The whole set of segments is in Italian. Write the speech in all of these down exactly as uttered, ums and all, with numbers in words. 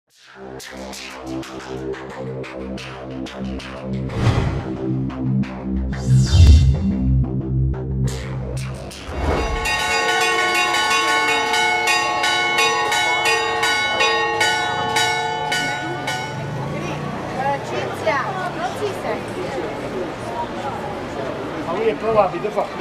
Non si sente. Ma lui è probabile fa.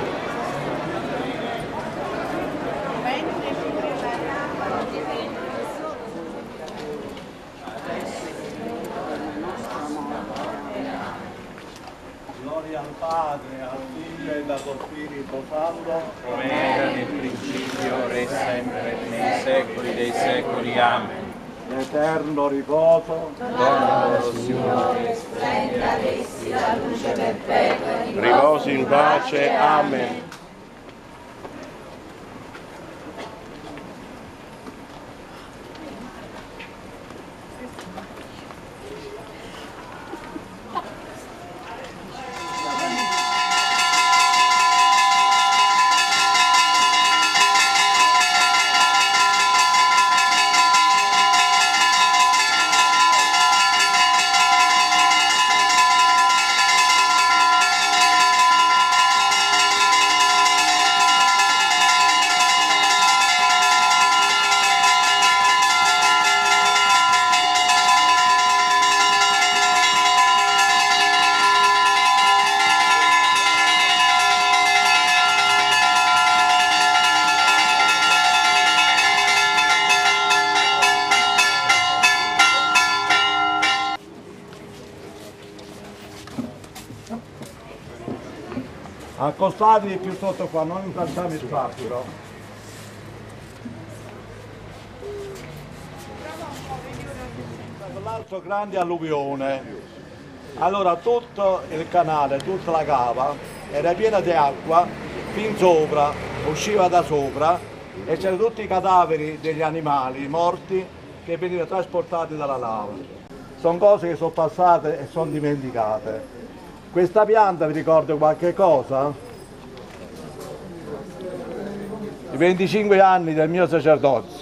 Gloria al Padre, al Figlio e allo Spirito Santo, come era nel principio, ora e sempre, nei secoli dei secoli. Amen. l'eterno riposo, Donna loro, Signore, Splenda ad essi la luce perpetua di Riposi in pace. Amen. accostatevi più sotto qua, non intralciamo il traffico. L'altro grande alluvione, allora tutto il canale, tutta la cava era piena di acqua fin sopra, usciva da sopra e c'erano tutti i cadaveri degli animali morti che venivano trasportati dalla lava. Sono cose che sono passate e sono dimenticate. Questa pianta vi ricorda qualche cosa? I venticinque anni del mio sacerdozio.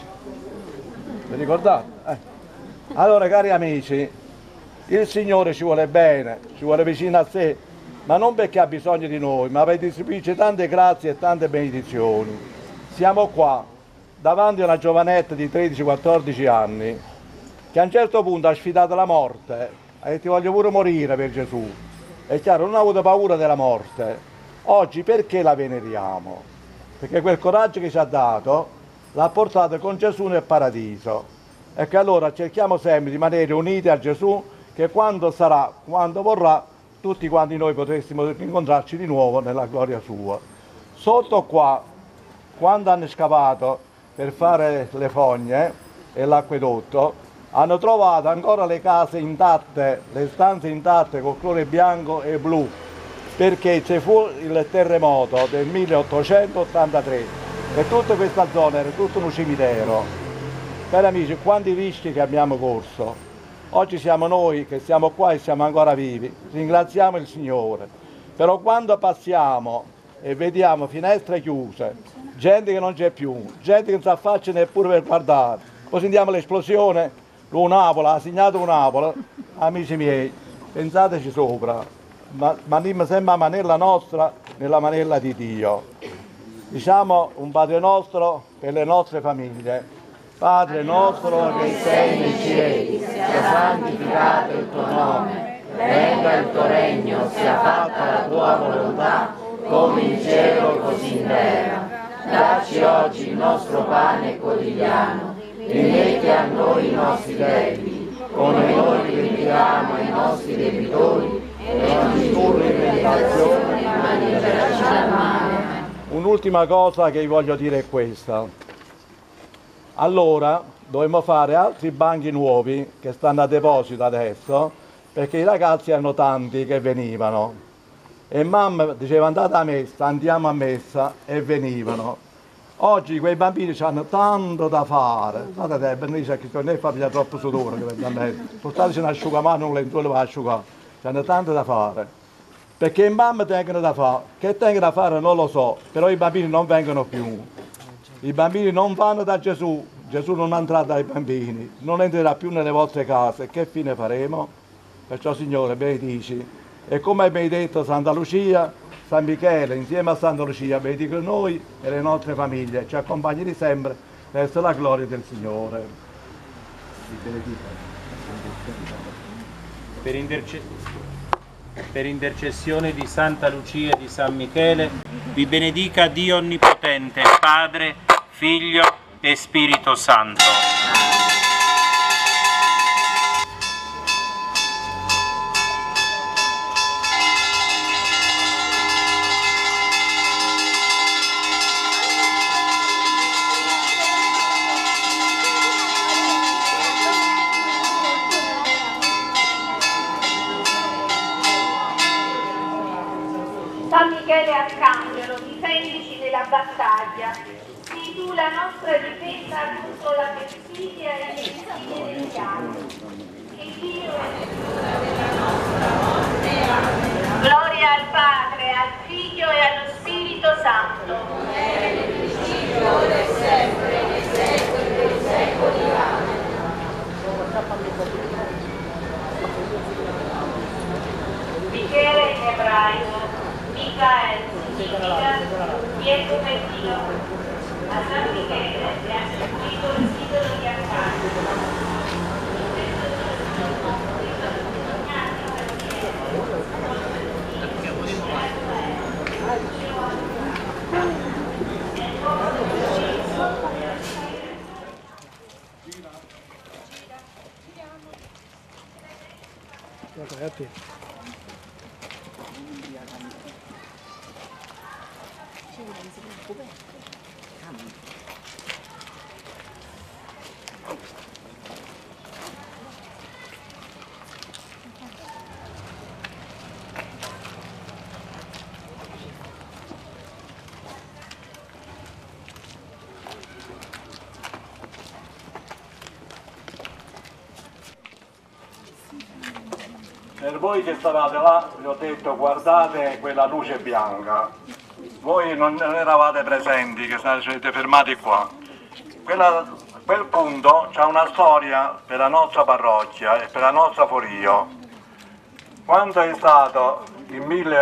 Vi ricordate? Eh. Allora cari amici, il Signore ci vuole bene, ci vuole vicino a sé, ma non perché ha bisogno di noi, ma per distribuirci tante grazie e tante benedizioni. Siamo qua, davanti a una giovanetta di tredici quattordici anni, che a un certo punto ha sfidato la morte, ha detto voglio pure morire per Gesù. È chiaro, non ha avuto paura della morte. Oggi perché la veneriamo? Perché quel coraggio che ci ha dato l'ha portato con Gesù nel paradiso. E che allora cerchiamo sempre di rimanere uniti a Gesù, che quando sarà, quando vorrà, tutti quanti noi potressimo incontrarci di nuovo nella gloria sua. Sotto qua, quando hanno scavato per fare le fogne e l'acquedotto, hanno trovato ancora le case intatte, le stanze intatte col colore bianco e blu, perché c'è fu il terremoto del milleottocentottantatré e tutta questa zona era tutto un cimitero. Cari amici, quanti rischi che abbiamo corso. Oggi siamo noi che siamo qua e siamo ancora vivi, ringraziamo il Signore. Però quando passiamo e vediamo finestre chiuse, gente che non c'è più, gente che non si affaccia neppure per guardare, poi sentiamo l'esplosione, l'Unapol, ha segnato Unapol, amici miei, pensateci sopra, ma mandiamo sempre a manella nostra nella manella di Dio. Diciamo un Padre nostro per le nostre famiglie. Padre nostro che sei nei cieli, sia santificato il tuo nome, venga il tuo regno, sia fatta la tua volontà, come in cielo così in terra. Dacci oggi il nostro pane quotidiano, rimetti a noi i nostri debiti, come noi rimettiamo ai nostri debitori, e non ci indurre in tentazione, ma liberaci dal male. Un'ultima cosa che vi voglio dire è questa. Allora dovremmo fare altri banchi nuovi che stanno a deposito adesso, perché i ragazzi erano tanti che venivano e mamma diceva andate a messa, andiamo a messa e venivano. Oggi quei bambini hanno tanto da fare, guardate, per noi c'è che non è famiglia troppo sudore, portateci un asciugamano, un lenzuolo per asciugare, hanno tanto da fare, perché i mamma tengono da fare, che tengono da fare non lo so, però i bambini non vengono più, i bambini non vanno da Gesù, Gesù non andrà dai bambini, non entrerà più nelle vostre case, che fine faremo? Perciò Signore benedici, e come hai benedetto Santa Lucia, San Michele insieme a Santa Lucia benedico noi e le nostre famiglie, ci accompagni di sempre verso la gloria del Signore. Per, interce- per intercessione di Santa Lucia e di San Michele, vi benedica Dio Onnipotente, Padre, Figlio e Spirito Santo. San Michele Arcangelo, difendici nella battaglia, sii tu la nostra difesa contro la perfidia e le insidie del diavolo. Che Dio è... Gloria al Padre, al Figlio e allo Spirito Santo. Ora e sempre, nei secoli dei secoli. Amen. Michele in ebraico, Michael significa chi è come Dio. A San Michele è attribuito il titolo di Arcangelo. Per voi che stavate là, vi ho detto guardate quella luce bianca. Voi non eravate presenti, che siete fermati qua. Quella, quel punto c'ha una storia per la nostra parrocchia e per la nostra Forio. Quando è stato il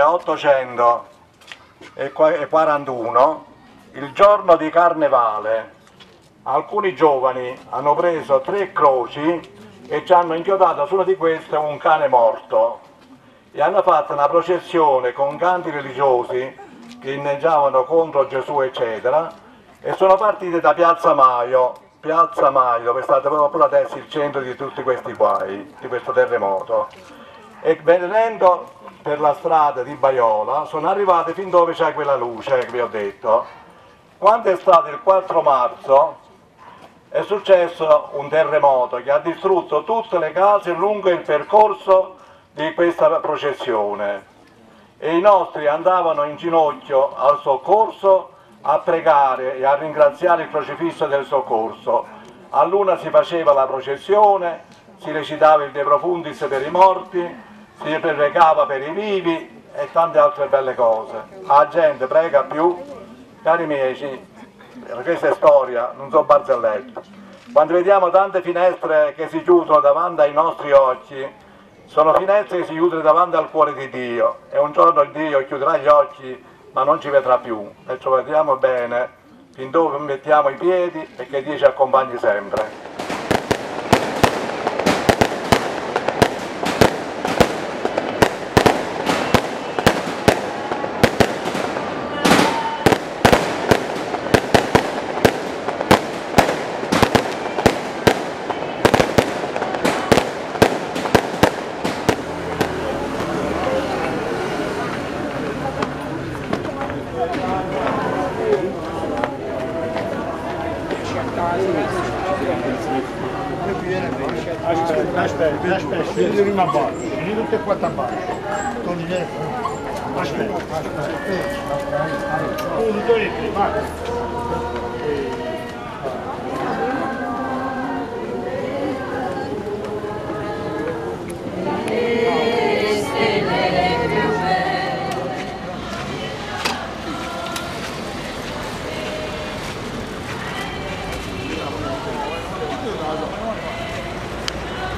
milleottocentoquarantuno, il giorno di Carnevale, alcuni giovani hanno preso tre croci e ci hanno inchiodato su una di queste un cane morto e hanno fatto una processione con canti religiosi che inneggiavano contro Gesù eccetera e sono partiti da Piazza Maio, Piazza Maio dove è stato proprio adesso il centro di tutti questi guai, di questo terremoto, e venendo per la strada di Baiola sono arrivati fin dove c'è quella luce che vi ho detto. Quando è stato il quattro marzo è successo un terremoto che ha distrutto tutte le case lungo il percorso di questa processione e i nostri andavano in ginocchio al soccorso a pregare e a ringraziare il crocifisso del soccorso. A luna si faceva la processione, si recitava il De Profundis per i morti, si pregava per i vivi e tante altre belle cose. La gente prega più, cari miei, questa è storia, non so barzellette. Quando vediamo tante finestre che si chiudono davanti ai nostri occhi, sono finestre che si chiudono davanti al cuore di Dio e un giorno Dio chiuderà gli occhi ma non ci vedrà più, perciò vediamo bene fin dove mettiamo i piedi e che Dio ci accompagni sempre. Aspetta, aspetta, aspetta, vieni prima a basso, vieni tutti e quattro a basso. Aspetta, aspetta. Uno, due, tre, vai.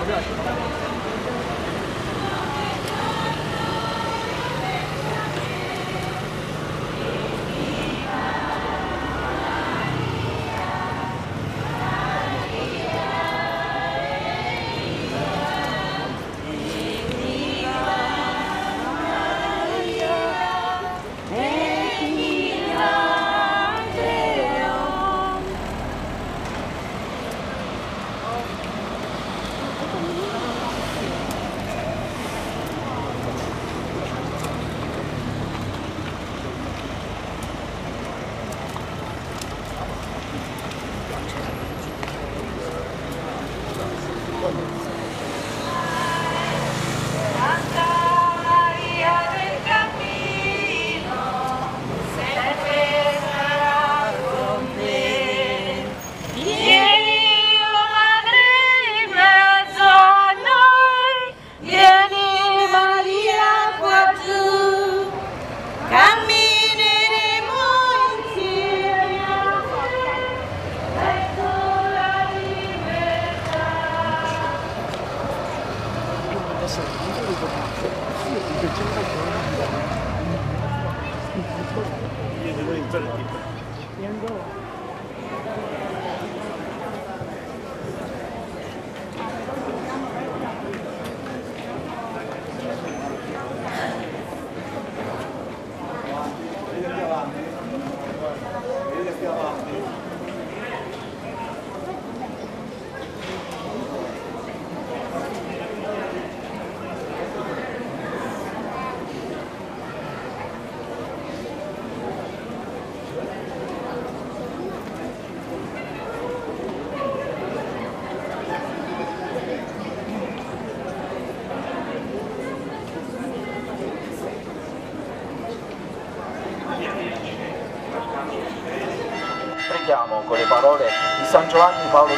Preghiamo con le parole di San Giovanni Paolo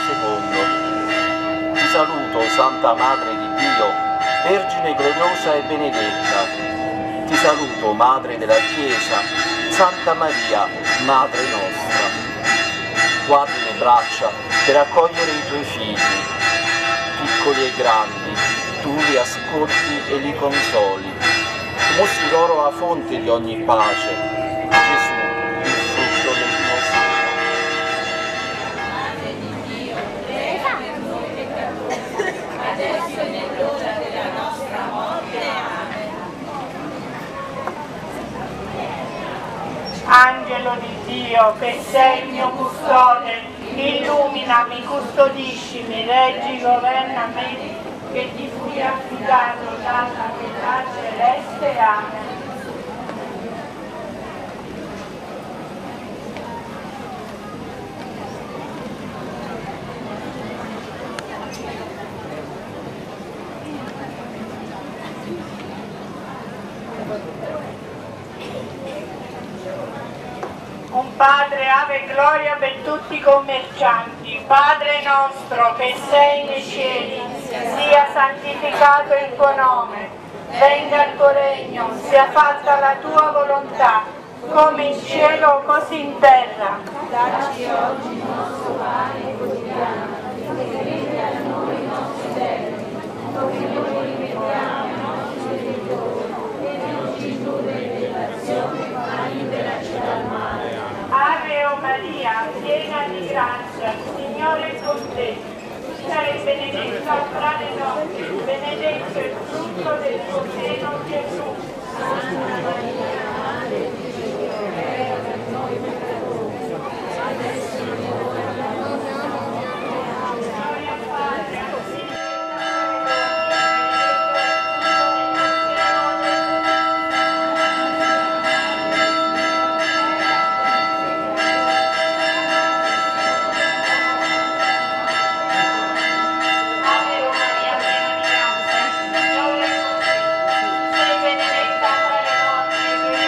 secondo. Ti saluto, Santa Madre di Dio, Vergine gloriosa e benedetta. Ti saluto, Madre della Chiesa, Santa Maria, Madre nostra. Guardi le braccia per accogliere i tuoi figli, piccoli e grandi, tu li ascolti e li consoli. Mostri loro la fonte di ogni pace, Gesù, il frutto del tuo seno. Madre di Dio, prega per noi peccatori, adesso è nell'ora della nostra morte. Amen. Angelo di Dio, che sei il mio custode, illuminami, custodiscimi, reggi, governami, che ti fui affidato dalla pietà celeste. Amen. Un Padre, ave gloria per tutti i commercianti. Padre nostro che sei nei cieli, sia santificato il tuo nome, venga il tuo regno, sia fatta la tua volontà, come in cielo così in terra. Dacci oggi il nostro pane quotidiano, e rimetti a noi i nostri debiti, come noi rimettiamo ai nostri debitori, e non ci indurre in tentazione, ma liberaci dal male. Ave o Maria, piena di grazia, il Signore è con te. Tu sei benedetta fra le donne, benedetto il frutto del tuo seno, Gesù. Santa Maria, Madre di Dio, prega per noi peccatori, adesso è l'ora della nostra morte. Gloria al Padre, al Figlio e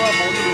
a voi.